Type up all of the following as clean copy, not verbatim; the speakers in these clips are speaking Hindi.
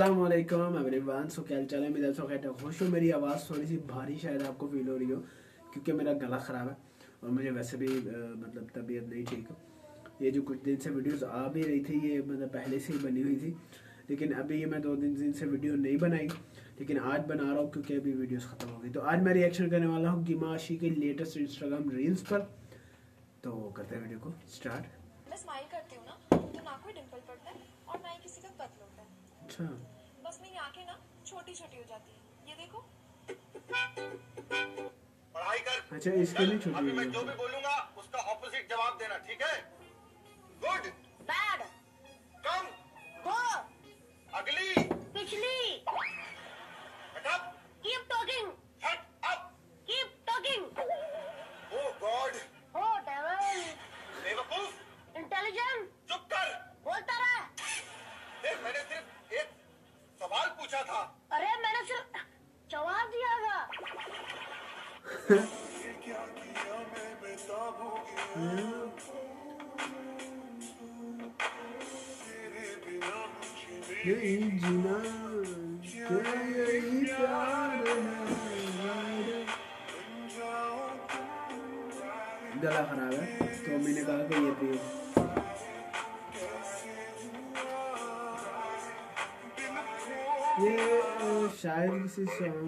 अस्सलामुअलैकुम एवरीवन। सो क्या चले मेरा सो कहते खुश हो। मेरी आवाज़ थोड़ी सी भारी शायद आपको फील हो रही हो क्योंकि मेरा गला ख़राब है और मुझे वैसे भी मतलब तबीयत नहीं ठीक। ये जो कुछ दिन से वीडियोस आ भी रही थी ये मतलब पहले से ही बनी हुई थी, लेकिन अभी ये मैं 2 दिन से वीडियो नहीं बनाई, लेकिन आज बना रहा हूँ क्योंकि अभी वीडियोस ख़त्म हो गई। तो आज मैं रिएक्शन करने वाला हूँ गिमा आशी के लेटेस्ट इंस्टाग्राम रील्स पर। तो करते हैं वीडियो को स्टार्ट। मैं स्माइल करती हूँ ना तो ना कोई डिंपल पड़ता है और ना ही किसी का कत्ल होता है। अच्छा, बस मेरी आंखें ना छोटी छोटी हो जाती है। ये देखो। पढ़ाई कर। अच्छा इसके लिए छोटी अभी हुई मैं जो है। भी बोलूंगा उसका ऑपोजिट जवाब देना, ठीक है? गुड, बैड, कम, गो, अगली, पिछली, shut up, keep talking, shut up, keep talking, oh God, oh devil, बेवकूफ, इंटेलिजेंट, चुप कर। बोलता रहा। देख मैंने सिर्फ एक सवाल पूछा था। अरे मैंने सिर्फ जवाब दिया था। यही जीना क्या यही प्यार है। गला खराब है तो मम्मी ने कहा कि ये पियो। ये शायद किसी सॉन्ग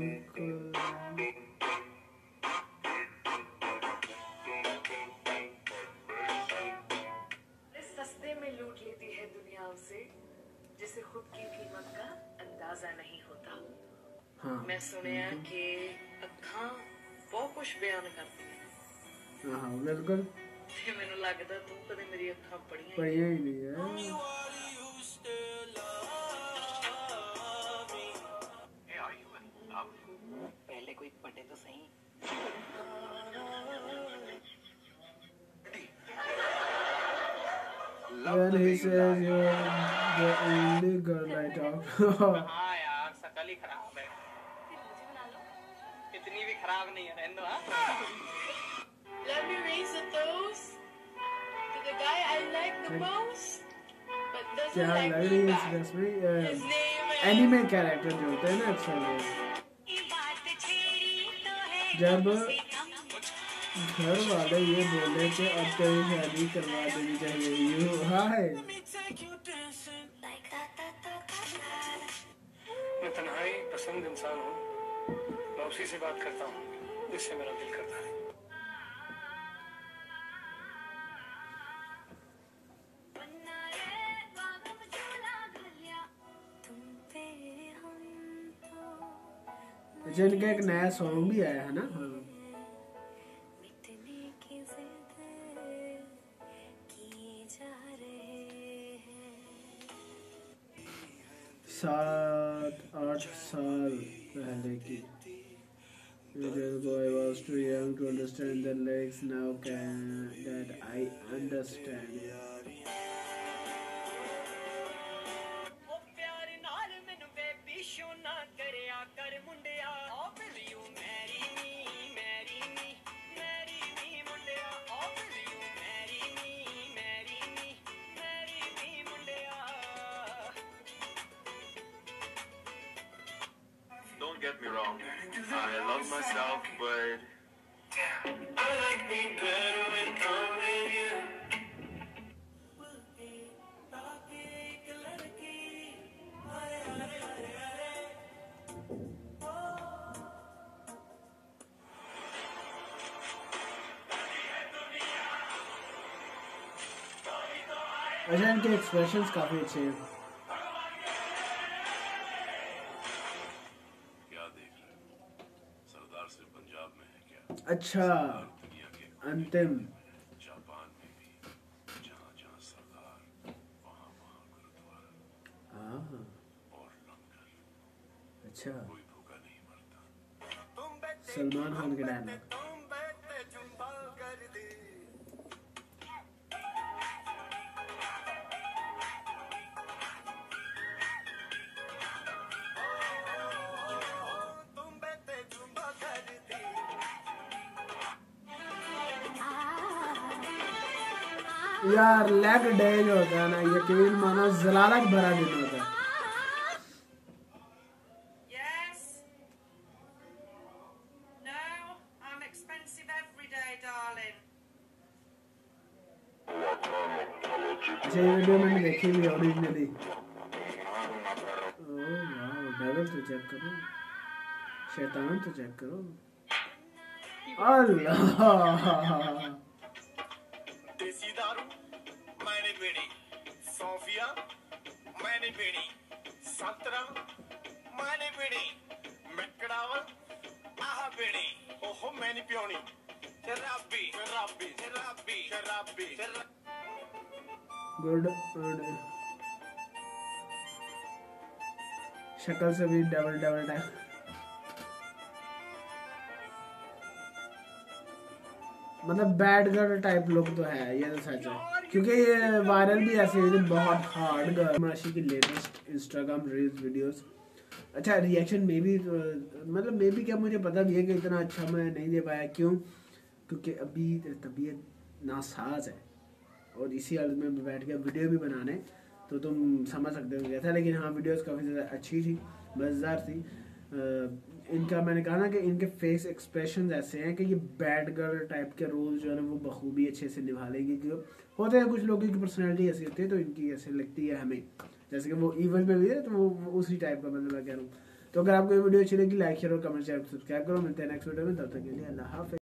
सस्ते में लूट लेती है दुनिया उसे जिसे खुद की कीमत का अंदाजा नहीं होता। हाँ मैं सुनिया कि अखां बहुत कुछ बयान करती है। हाँ बिल्कुल ते मैनू लगदा तू कदे मेरी अखां पढ़ियां पढ़िया ही नहीं है। पहले कोई पढ़े तो सही। When he says you're the only girl I talk to. हाँ यार शकल ही खराब है। इतनी भी खराब नहीं है, रहने दो। Let me raise a toast to the guy I like the most, but doesn't क्या like लग me रही है back. इस में His name is anime character जो होते हैं ना अक्सर वो जब घर वाले ये बोले कि अब तेरी शादी करवा देनी चाहिए यू हाय। मैं तन्हाई पसंद इंसान हूँ। मैं उसी से बात करता हूँ जिससे मेरा दिल करता है। जिनका एक नया सॉन्ग भी आया है ना। हाँ सात आठ साल पहले की। I was too young to understand the lyrics. Now can that I understand. Don't get me wrong, I love myself, but I like me better when I'm with you. अच्छा इनके एक्सप्रेशंस काफी अच्छे हैं। क्या देख रहे हो? सरदार सिर्फ पंजाब में है क्या? अच्छा दुनिया के अंतिम जापान में भी जहाँ जहाँ सरदार वहाँ वहाँ गुरुद्वारा हाँ और लंगर। अच्छा कोई भूखा नहीं मरता। सलमान खान के डायलॉग। यार लेग डे जो होता है ना, यकीन मानो जलालत भरा दिन होता है। अच्छा ये वीडियो मैंने देखी हुई ओरिजिनली। ओह वाह, डेविल तो चेक करो, शैतान तो चेक करो। अल्लाह, देसी दारू मैंने पीनी, सोफिया मैंने पीनी, संतरा मैंने पीनी, मैकडावल आहा पीनी, ओहो मैंने पियोनी, शराबी शराबी शराबी शराबी गुड। शक्ल से भी डबल डबल टाइप। मतलब बैड गर्ल टाइप लुक तो है, ये तो सच है, क्योंकि ये वायरल भी ऐसे हुई थी, बहुत हार्ड गर्ल। माशी की लेटेस्ट इंस्टाग्राम रील्स वीडियोस। अच्छा रिएक्शन में भी मतलब मे भी क्या, मुझे पता भी है कि इतना अच्छा मैं नहीं दे पाया। क्यों? क्योंकि अभी तबीयत नासाज है और इसी हालत में बैठ के वीडियो भी बनाने, तो तुम समझ सकते हो कैसा। लेकिन हाँ वीडियोस काफ़ी ज़्यादा अच्छी थी, मज़ेदार थी। इनका मैंने कहा ना कि इनके फेस एक्सप्रेशन ऐसे हैं कि ये बैड गर्ल टाइप के रोल जो है ना वो बखूबी अच्छे से निभा लेंगे। क्योंकि होते हैं कुछ लोगों की पर्सनैलिटी ऐसी होती है, तो इनकी ऐसे लगती है हमें, जैसे कि वो इवल में भी है, तो वो उसी टाइप का मतलब मैं कह रहा हूँ। तो अगर आपको ये वीडियो अच्छी लगी, लाइक शेयर और कमेंट शेयर सब्सक्राइब करो। मिलते हैं नेक्स्ट वीडियो में, तब तक के लिए अल्लाह हाफ़िज़।